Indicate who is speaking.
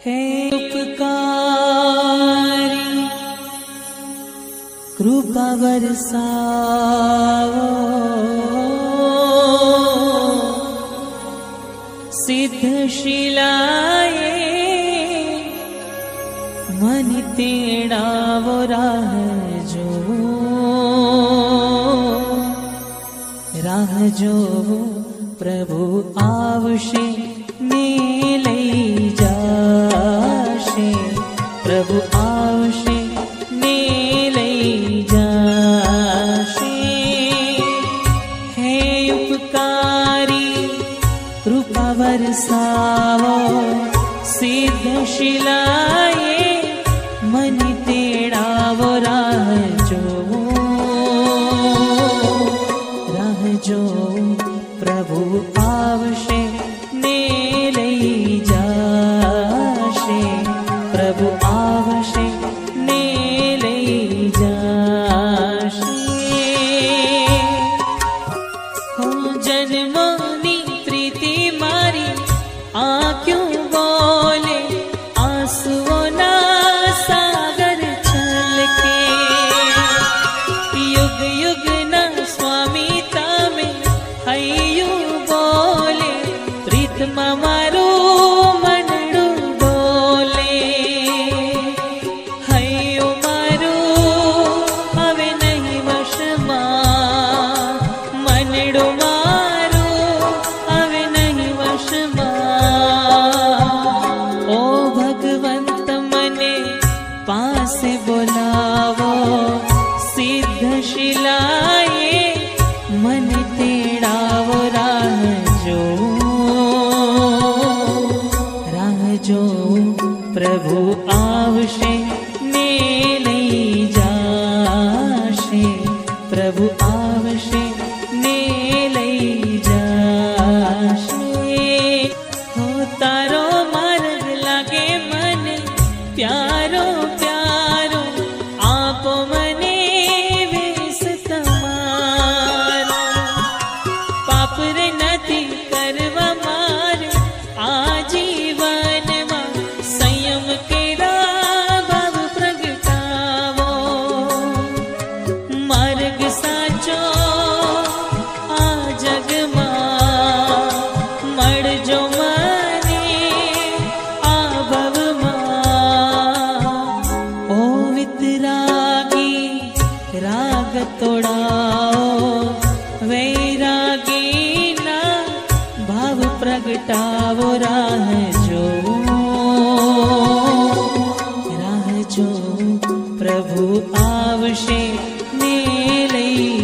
Speaker 1: हे उपकारी कृपा बरसाओ, सिद्ध शिलाए मन तेड़ावो राह जो प्रभु आवशे ने लई जाशे, प्रभु आवशे ने लई जाशे। हे उपकारी कृपा बरसाओ, सिद्ध शिलाए मन तेड़ावो राह जो प्रभु आवशे ने लई जाशे, प्रभु आवशे ने लई जाशे। हो जन्मोनी प्रीति मारी आँखों बोले, आंसुओं ना सागर छलके, युग युग ना स्वामी हयू बोले, प्रीतमा मारू मनडू बोले, हयू मारू हवे नहीं वशमा, मनडू मारू हवे नहीं वशमा। ओ भगवंत मने पासे बोलावो, सिद्ध शिलाए मन तेड़ावो राह जो प्रभु आवशे ने लई जाशे, प्रभु आवशे ने लई जाशे। हो तारो मार्ग लागे मन प्यारो प्यारो, आपो मने वेस तमारो, पाप रे नथी करवा मार आजीवन में, संयम केरा भाव प्रगटावो, मार्ग साचो आ जग मां मळजो मने आ भव मां। ओ वितरागी राग तोड़ाओ, वैरागी ना भाव प्रगटावो राह जो प्रभु आवशे ने लई